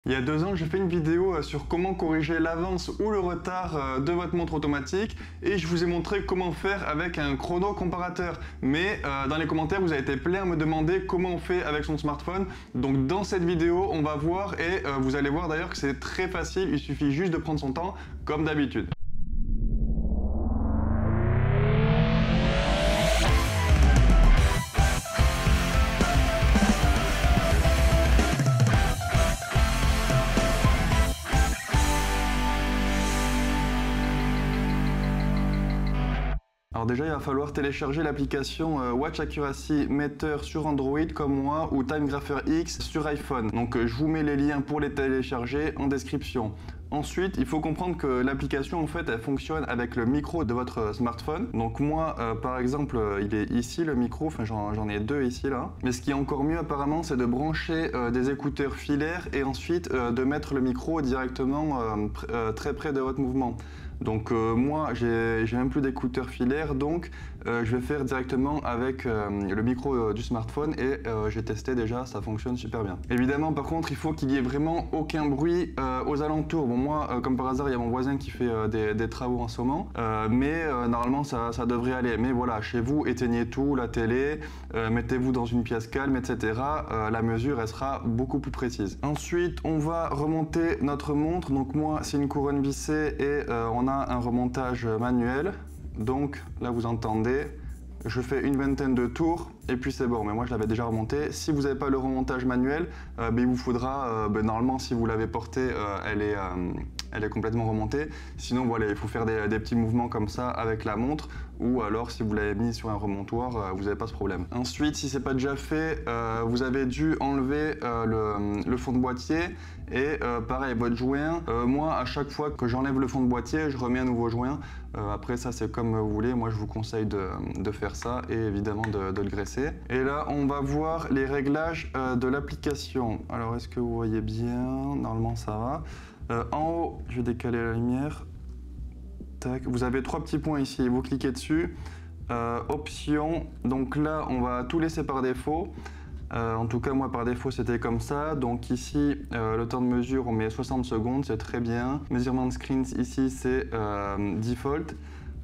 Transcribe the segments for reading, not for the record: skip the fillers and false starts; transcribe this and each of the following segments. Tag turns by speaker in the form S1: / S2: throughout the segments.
S1: Il y a 2 ans, j'ai fait une vidéo sur comment corriger l'avance ou le retard de votre montre automatique et je vous ai montré comment faire avec un chrono comparateur. Mais dans les commentaires, vous avez été plein à me demander comment on fait avec son smartphone. Donc dans cette vidéo, on va voir et vous allez voir d'ailleurs que c'est très facile, il suffit juste de prendre son temps comme d'habitude. Alors déjà, il va falloir télécharger l'application Watch Accuracy Meter sur Android comme moi ou Timegrapher X sur iPhone. Donc je vous mets les liens pour les télécharger en description. Ensuite, il faut comprendre que l'application en fait elle fonctionne avec le micro de votre smartphone. Donc moi par exemple il est ici le micro, enfin j'en ai 2 ici là. Mais ce qui est encore mieux apparemment c'est de brancher des écouteurs filaires et ensuite de mettre le micro directement très près de votre mouvement. Donc moi j'ai même plus d'écouteurs filaires donc je vais faire directement avec le micro du smartphone et j'ai testé déjà, ça fonctionne super bien. Évidemment par contre il faut qu'il y ait vraiment aucun bruit aux alentours. Bon moi comme par hasard il y a mon voisin qui fait des travaux en ce moment mais normalement ça devrait aller. Mais voilà, chez vous éteignez tout, la télé, mettez-vous dans une pièce calme etc. La mesure elle sera beaucoup plus précise. Ensuite on va remonter notre montre, donc moi c'est une couronne vissée et on a un remontage manuel. Donc là vous entendez, je fais une vingtaine de tours et puis c'est bon, mais moi je l'avais déjà remonté. Si vous n'avez pas le remontage manuel, il vous faudra, normalement si vous l'avez porté, elle est complètement remontée. Sinon voilà, il faut faire des petits mouvements comme ça avec la montre ou alors si vous l'avez mis sur un remontoir, vous n'avez pas ce problème. Ensuite, si c'est pas déjà fait, vous avez dû enlever le fond de boîtier et pareil, votre joint. Moi, à chaque fois que j'enlève le fond de boîtier, je remets un nouveau joint. Après ça, c'est comme vous voulez. Moi, je vous conseille de faire ça et évidemment de le graisser. Et là, on va voir les réglages de l'application. Alors, est-ce que vous voyez bien? Normalement, ça va. En haut, je vais décaler la lumière. Tac. Vous avez 3 petits points ici, vous cliquez dessus. Options, donc là on va tout laisser par défaut. En tout cas moi par défaut c'était comme ça. Donc ici le temps de mesure on met 60 secondes, c'est très bien. Measurement screens ici c'est default.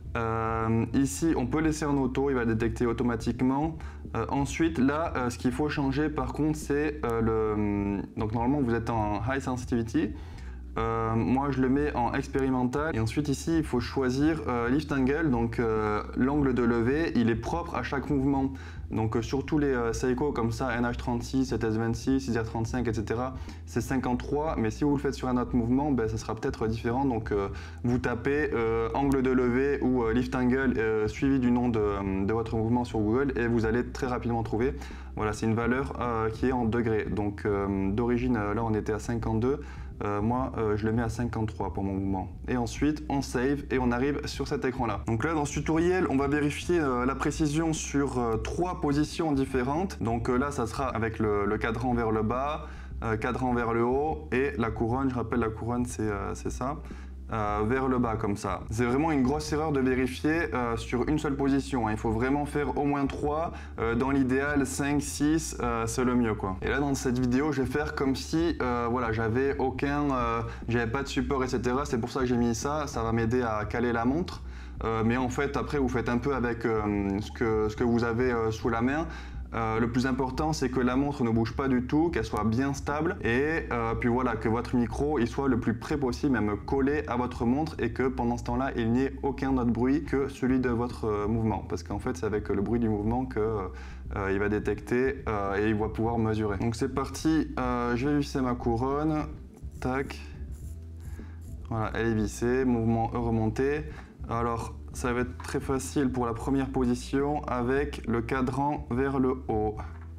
S1: Ici on peut laisser en auto, il va détecter automatiquement. Ensuite là ce qu'il faut changer par contre c'est donc normalement vous êtes en high sensitivity. Moi je le mets en expérimental et ensuite ici il faut choisir lift angle, donc l'angle de levée il est propre à chaque mouvement. Donc sur tous les Seiko comme ça, NH36, ZS26, 6R35 etc. c'est 53, mais si vous le faites sur un autre mouvement, ça sera peut-être différent. Donc vous tapez angle de levée ou lift angle suivi du nom de votre mouvement sur Google et vous allez très rapidement trouver. Voilà, c'est une valeur qui est en degrés. Donc d'origine là on était à 52. Moi je le mets à 53 pour mon mouvement et ensuite on save et on arrive sur cet écran là. Donc là dans ce tutoriel on va vérifier la précision sur 3 positions différentes. Donc là ça sera avec le cadran vers le bas, cadran vers le haut et la couronne, je rappelle la couronne c'est ça, vers le bas comme ça. C'est vraiment une grosse erreur de vérifier sur une seule position, hein. Il faut vraiment faire au moins 3, dans l'idéal 5, 6, c'est le mieux quoi. Et là dans cette vidéo je vais faire comme si voilà, j'avais pas de support etc. C'est pour ça que j'ai mis ça va m'aider à caler la montre. Mais en fait après vous faites un peu avec ce que vous avez sous la main. Le plus important c'est que la montre ne bouge pas du tout, qu'elle soit bien stable et puis voilà, que votre micro il soit le plus près possible, même collé à votre montre et que pendant ce temps là il n'y ait aucun autre bruit que celui de votre mouvement, parce qu'en fait c'est avec le bruit du mouvement que il va détecter et il va pouvoir mesurer. Donc c'est parti, je vais visser ma couronne, tac, voilà elle est vissée, mouvement remonté. Alors ça va être très facile pour la première position avec le cadran vers le haut.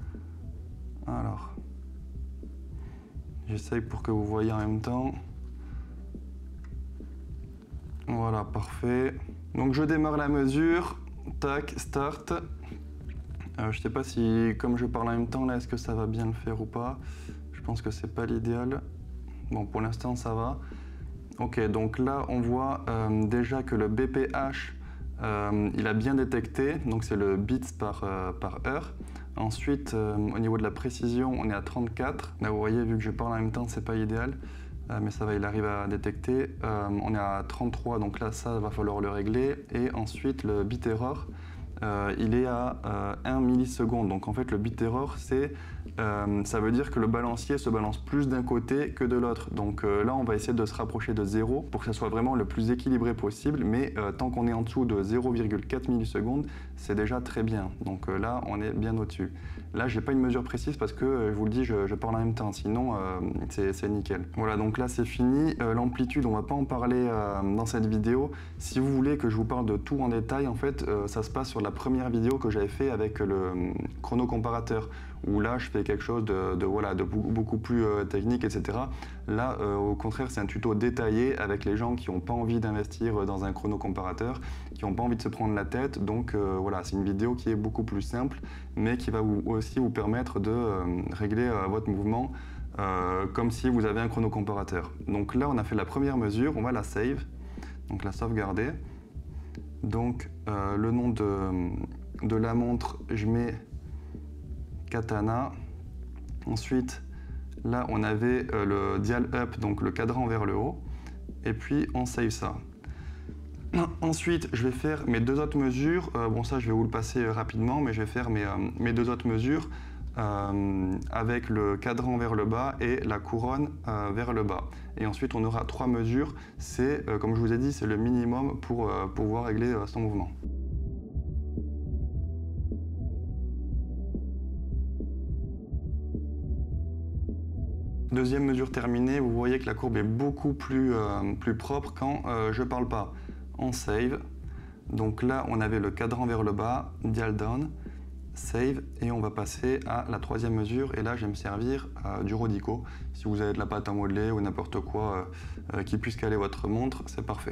S1: Alors, j'essaye pour que vous voyez en même temps. Voilà, parfait. Donc je démarre la mesure, tac, start. Je sais pas si, comme je parle en même temps là, est-ce que ça va bien le faire ou pas. Je pense que c'est pas l'idéal. Bon, pour l'instant ça va. Ok, donc là on voit déjà que le BPH il a bien détecté, donc c'est le bits par heure. Ensuite, au niveau de la précision, on est à 34. Là, vous voyez, vu que je parle en même temps, c'est pas idéal, mais ça va, il arrive à détecter. On est à 33, donc là, ça va falloir le régler. Et ensuite, le bit error, il est à 1 milliseconde. Donc en fait, le bit error, ça veut dire que le balancier se balance plus d'un côté que de l'autre. Donc là, on va essayer de se rapprocher de 0 pour que ça soit vraiment le plus équilibré possible. Mais tant qu'on est en dessous de 0,4 millisecondes, c'est déjà très bien. Donc là, on est bien au-dessus. Là, j'ai pas une mesure précise parce que, je vous le dis, je parle en même temps. Sinon, c'est nickel. Voilà, donc là, c'est fini. L'amplitude, on va pas en parler dans cette vidéo. Si vous voulez que je vous parle de tout en détail, en fait, ça se passe sur la première vidéo que j'avais fait avec le chronocomparateur, où là, je fais quelque chose de beaucoup plus technique, etc. Là, au contraire, c'est un tuto détaillé avec les gens qui n'ont pas envie d'investir dans un chronocomparateur, qui n'ont pas envie de se prendre la tête. Donc voilà, c'est une vidéo qui est beaucoup plus simple, mais qui va aussi vous permettre de régler votre mouvement comme si vous avez un chronocomparateur. Donc là, on a fait la première mesure, on va la save, donc la sauvegarder. Donc le nom de la montre, je mets Katana. Ensuite, là, on avait le dial up, donc le cadran vers le haut. Et puis, on save ça. Ensuite, je vais faire mes deux autres mesures. Bon, ça, je vais vous le passer rapidement, mais je vais faire mes deux autres mesures avec le cadran vers le bas et la couronne vers le bas. Et ensuite, on aura 3 mesures. C'est, comme je vous ai dit, c'est le minimum pour pouvoir régler son mouvement. Deuxième mesure terminée, vous voyez que la courbe est beaucoup plus propre quand je parle pas. On save. Donc là, on avait le cadran vers le bas, dial down, save, et on va passer à la troisième mesure. Et là, je vais me servir du Rodico. Si vous avez de la pâte à modeler ou n'importe quoi qui puisse caler votre montre, c'est parfait.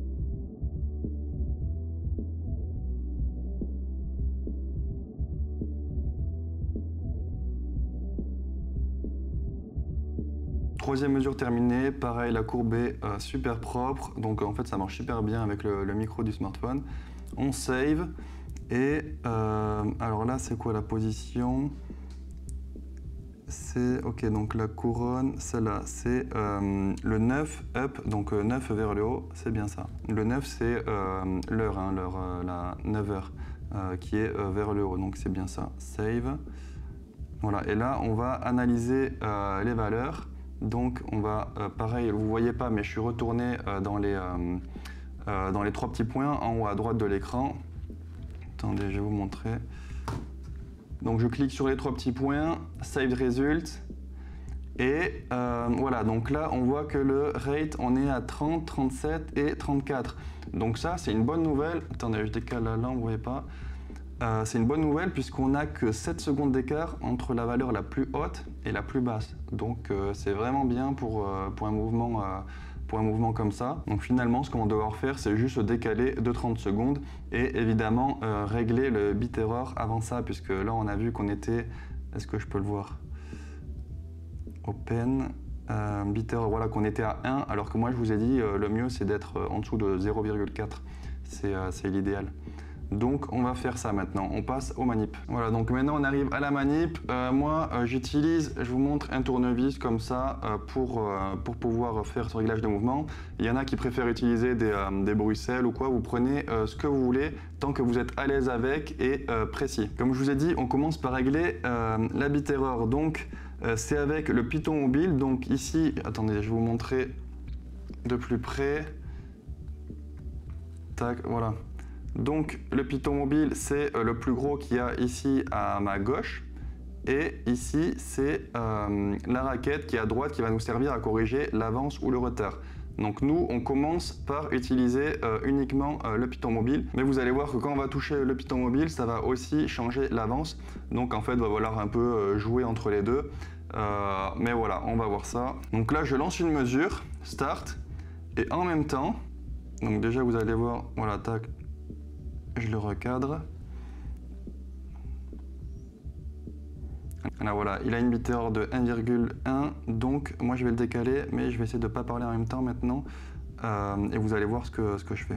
S1: Troisième mesure terminée, pareil, la courbe est super propre, donc en fait ça marche super bien avec le micro du smartphone. On save, et alors là c'est quoi la position? C'est, ok, donc la couronne, celle-là, c'est le 9 up, donc 9 vers le haut, c'est bien ça. Le 9 c'est l'heure, hein, la 9h, qui est vers le haut, donc c'est bien ça. Save. Voilà, et là on va analyser les valeurs. Donc on va, pareil, vous ne voyez pas, mais je suis retourné dans les 3 petits points en haut à droite de l'écran. Attendez, je vais vous montrer. Donc je clique sur les 3 petits points, Save Result. Et voilà, donc là on voit que le rate, on est à 30, 37 et 34. Donc ça, c'est une bonne nouvelle. Attendez, je décale la lampe, vous ne voyez pas. C'est une bonne nouvelle puisqu'on n'a que 7 secondes d'écart entre la valeur la plus haute et la plus basse. Donc c'est vraiment bien pour un mouvement comme ça. Donc finalement, ce qu'on va devoir faire, c'est juste décaler de 30 secondes et évidemment régler le bit error avant ça, puisque là on a vu qu'on était... Est-ce que je peux le voir? Open, bit error, voilà, qu'on était à 1, alors que moi je vous ai dit le mieux c'est d'être en dessous de 0,4. C'est l'idéal. Donc on va faire ça maintenant, on passe aux manip. Voilà, donc maintenant on arrive à la manip. Moi j'utilise, je vous montre un tournevis comme ça pour pouvoir faire ce réglage de mouvement. Il y en a qui préfèrent utiliser des Bruxelles ou quoi, vous prenez ce que vous voulez tant que vous êtes à l'aise avec et précis. Comme je vous ai dit, on commence par régler la bit error. Donc c'est avec le Python mobile, donc ici, attendez, je vais vous montrer de plus près. Tac, voilà. Donc le Python mobile, c'est le plus gros qu'il y a ici à ma gauche. Et ici, c'est la raquette qui est à droite qui va nous servir à corriger l'avance ou le retard. Donc nous, on commence par utiliser uniquement le Python mobile. Mais vous allez voir que quand on va toucher le Python mobile, ça va aussi changer l'avance. Donc en fait, il va falloir un peu jouer entre les deux. Mais voilà, on va voir ça. Donc là, je lance une mesure, start. Et en même temps, donc déjà vous allez voir, voilà, tac. Je le recadre. Là voilà, il a une bit error de 1,1, donc moi je vais le décaler, mais je vais essayer de ne pas parler en même temps maintenant, et vous allez voir ce que je fais.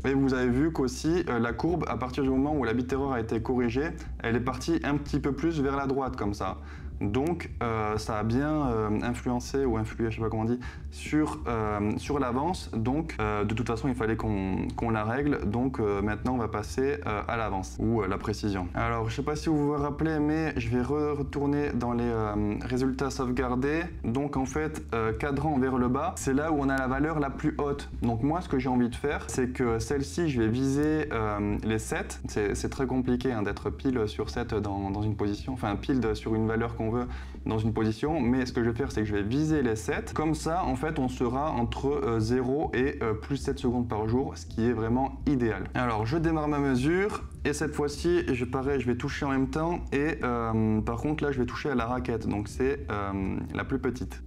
S1: Et vous avez vu qu'aussi la courbe, à partir du moment où la bit error a été corrigée, elle est partie un petit peu plus vers la droite comme ça. Donc ça a bien influencé ou influé, je sais pas comment on dit, sur l'avance. Donc de toute façon il fallait qu'on la règle. Donc maintenant on va passer à l'avance ou la précision. Alors je sais pas si vous vous rappelez, mais je vais retourner dans les résultats sauvegardés. Donc en fait cadran vers le bas, c'est là où on a la valeur la plus haute. Donc moi ce que j'ai envie de faire, c'est que celle-ci je vais viser les 7. C'est très compliqué hein, d'être pile sur 7 dans une position, enfin pile sur une valeur qu'on veut dans une position, mais ce que je vais faire c'est que je vais viser les 7, comme ça en fait on sera entre 0 et plus 7 secondes par jour, ce qui est vraiment idéal. Alors je démarre ma mesure et cette fois-ci je vais toucher en même temps et par contre là je vais toucher à la raquette, donc c'est la plus petite.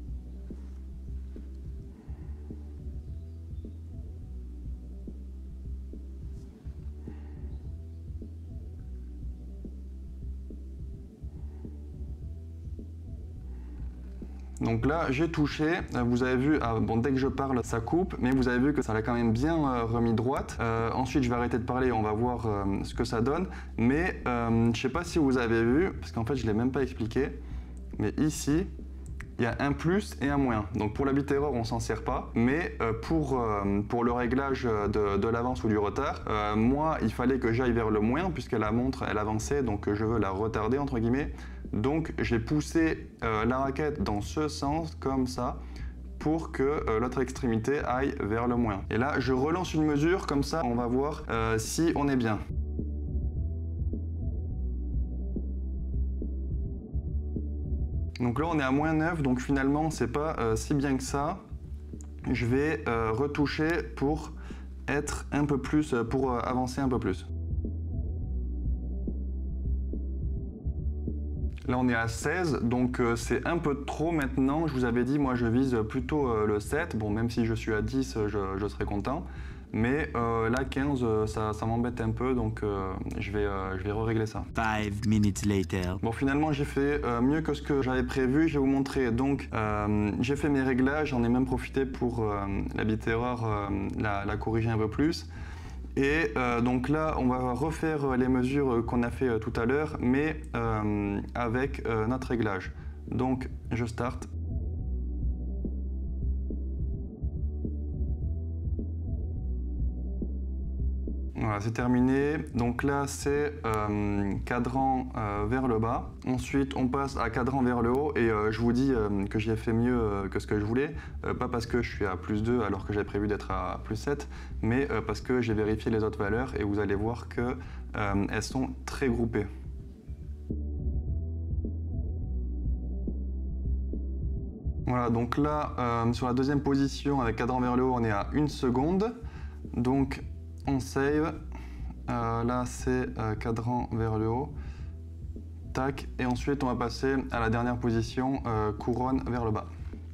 S1: Donc là, j'ai touché, vous avez vu, bon, dès que je parle, ça coupe, mais vous avez vu que ça l'a quand même bien remis droite. Ensuite, je vais arrêter de parler et on va voir ce que ça donne. Mais je sais pas si vous avez vu, parce qu'en fait, je ne l'ai même pas expliqué, mais ici, il y a un plus et un moins. Donc pour la bit error, on s'en sert pas, mais pour le réglage de l'avance ou du retard, moi, il fallait que j'aille vers le moins, puisque la montre, elle avançait, donc je veux la retarder, entre guillemets. Donc j'ai poussé la raquette dans ce sens, comme ça, pour que l'autre extrémité aille vers le moins. Et là, je relance une mesure, comme ça, on va voir si on est bien. Donc là, on est à moins 9, donc finalement, c'est pas si bien que ça. Je vais retoucher pour être un peu plus, pour avancer un peu plus. Là, on est à 16, donc c'est un peu trop maintenant. Je vous avais dit, moi, je vise plutôt le 7. Bon, même si je suis à 10, je serai content. Mais là, 15, ça m'embête un peu, donc je vais régler ça.
S2: 5 minutes later.
S1: Bon, finalement, j'ai fait mieux que ce que j'avais prévu. Je vais vous montrer. Donc, j'ai fait mes réglages. J'en ai même profité pour la bit error, la corriger un peu plus. Et donc là, on va refaire les mesures qu'on a fait tout à l'heure, mais avec notre réglage. Donc, je starte. Voilà, c'est terminé. Donc là, c'est cadran vers le bas. Ensuite, on passe à cadran vers le haut. Et je vous dis que j'ai fait mieux que ce que je voulais. Pas parce que je suis à plus 2 alors que j'avais prévu d'être à plus 7, mais parce que j'ai vérifié les autres valeurs et vous allez voir que elles sont très groupées. Voilà, donc là, sur la deuxième position avec cadran vers le haut, on est à 1 seconde. Donc, on save, là c'est cadran vers le haut, tac, et ensuite on va passer à la dernière position, couronne vers le bas.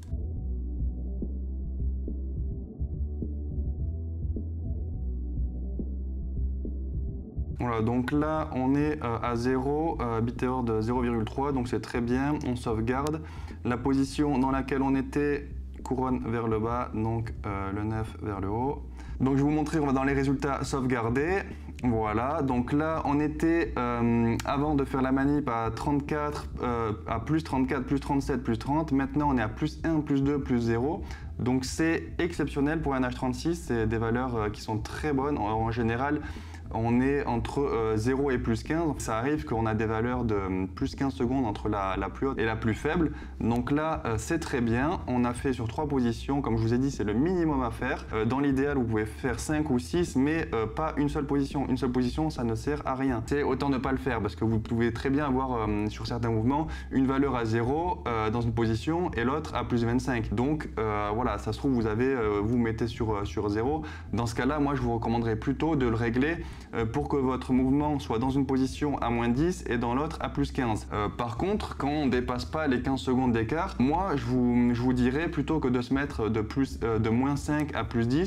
S1: Voilà, donc là on est à 0, bit error de 0,3, donc c'est très bien, on sauvegarde. La position dans laquelle on était, couronne vers le bas, donc le 9 vers le haut. Donc je vais vous montrer, on va dans les résultats sauvegardés. Voilà, donc là on était avant de faire la manip à 34, à plus 34, plus 37, plus 30. Maintenant on est à plus 1, plus 2, plus 0. Donc c'est exceptionnel pour un H36, c'est des valeurs qui sont très bonnes. En général, on est entre 0 et plus 15. Ça arrive qu'on a des valeurs de plus 15 secondes entre la plus haute et la plus faible. Donc là, c'est très bien. On a fait sur 3 positions. Comme je vous ai dit, c'est le minimum à faire. Dans l'idéal, vous pouvez faire 5 ou 6, mais pas une seule position. Une seule position, ça ne sert à rien. C'est autant ne pas le faire parce que vous pouvez très bien avoir sur certains mouvements une valeur à 0 dans une position et l'autre à plus 25. Donc voilà, ça se trouve, vous mettez sur 0. Dans ce cas-là, moi, je vous recommanderais plutôt de le régler pour que votre mouvement soit dans une position à moins 10 et dans l'autre à plus 15. Par contre, quand on ne dépasse pas les 15 secondes d'écart, moi je vous dirais plutôt que de se mettre de moins 5 à plus 10,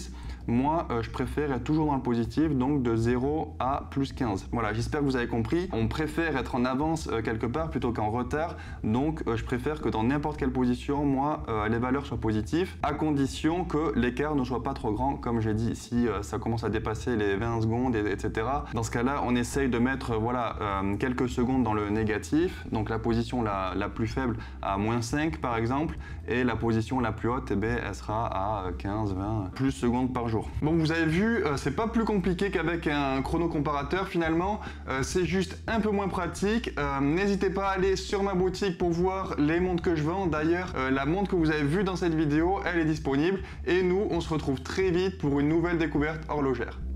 S1: Moi, je préfère être toujours dans le positif, donc de 0 à plus 15. Voilà, j'espère que vous avez compris. On préfère être en avance quelque part plutôt qu'en retard, donc je préfère que dans n'importe quelle position, moi, les valeurs soient positives, à condition que l'écart ne soit pas trop grand, comme j'ai dit, si ça commence à dépasser les 20 secondes, etc. Dans ce cas-là, on essaye de mettre quelques secondes dans le négatif, donc la position la plus faible à moins 5 par exemple, et la position la plus haute, elle sera à 15, 20 plus secondes par jour. Bon, vous avez vu, c'est pas plus compliqué qu'avec un chrono comparateur finalement, c'est juste un peu moins pratique. N'hésitez pas à aller sur ma boutique pour voir les montres que je vends. D'ailleurs, la montre que vous avez vue dans cette vidéo, elle est disponible, et nous, on se retrouve très vite pour une nouvelle découverte horlogère.